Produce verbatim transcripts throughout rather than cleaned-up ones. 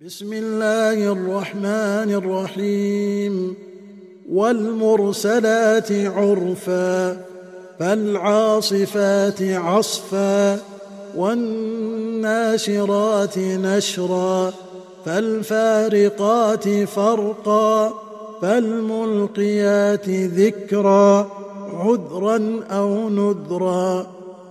بسم الله الرحمن الرحيم والمرسلات عرفا فالعاصفات عصفا والناشرات نشرا فالفارقات فرقا فالملقيات ذكرا عذرا أو نذرا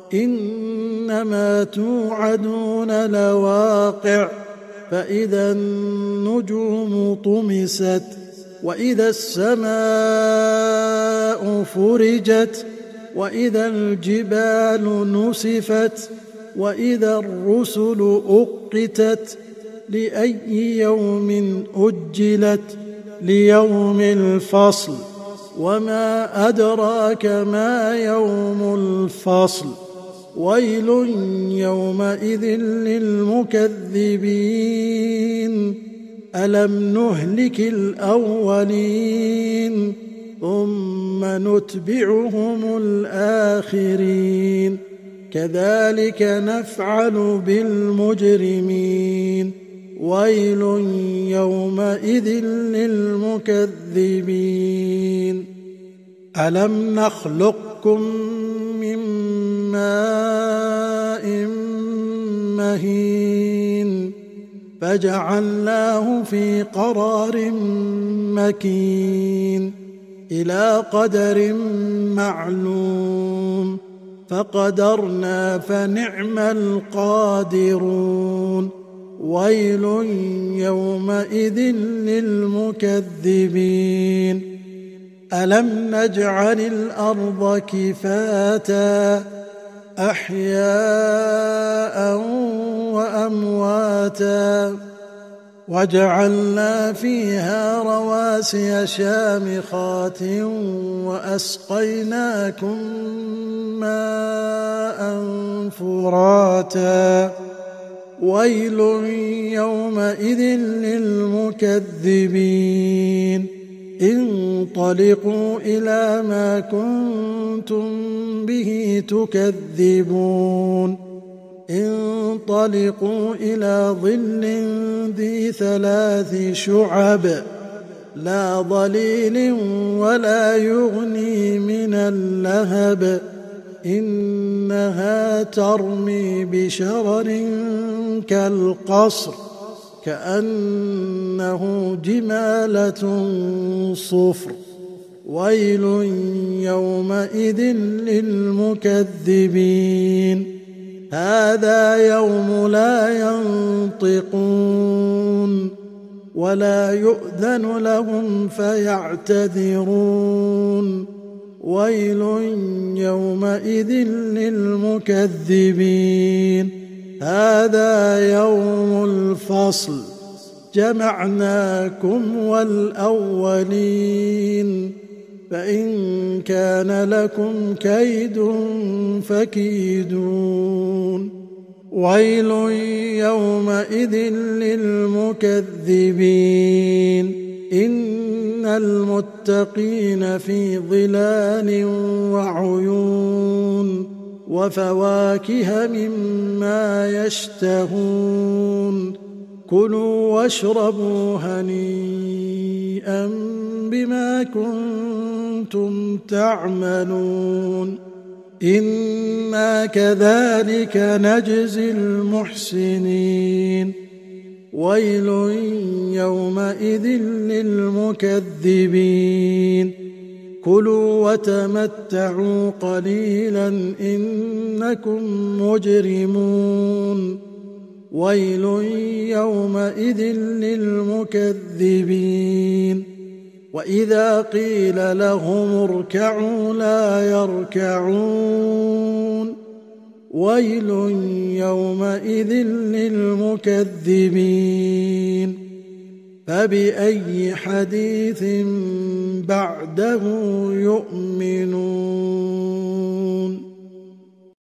إنما توعدون لواقع فإذا النجوم طمست وإذا السماء فرجت وإذا الجبال نسفت وإذا الرسل أقتت لأي يوم أجلت ليوم الفصل وما أدراك ما يوم الفصل ويل يومئذ للمكذبين ألم نهلك الأولين ثم نتبعهم الآخرين كذلك نفعل بالمجرمين ويل يومئذ للمكذبين ألم نخلقكم من ماء مهين فجعلناه في قرار مكين إلى قدر معلوم فقدرنا فنعم القادرون ويل يومئذ للمكذبين ألم نجعل الأرض كفاتا أحياء وأمواتا وجعلنا فيها رواسي شامخات وأسقيناكم ماء فراتا ويل يومئذ للمكذبين انطلقوا إلى ما كنتم به تكذبون انطلقوا إلى ظل ذي ثلاث شعب لا ظليل ولا يغني من اللهب إنها ترمي بشرر كالقصر كأنه جمالة صفر ويل يومئذ للمكذبين هذا يوم لا ينطقون ولا يؤذن لهم فيعتذرون ويل يومئذ للمكذبين هذا يوم الفصل جمعناكم والأولين فإن كان لكم كيد فكيدون ويل يومئذ للمكذبين إن المتقين في ظلال وعيون وفواكه مما يشتهون كلوا واشربوا هنيئا بما كنتم تعملون إنا كذلك نجزي المحسنين ويل يومئذ للمكذبين كلوا وتمتعوا قليلا إنكم مجرمون ويل يومئذ للمكذبين وإذا قيل لهم اركعوا لا يركعون ويل يومئذ للمكذبين فبأي حديث بعده يؤمنون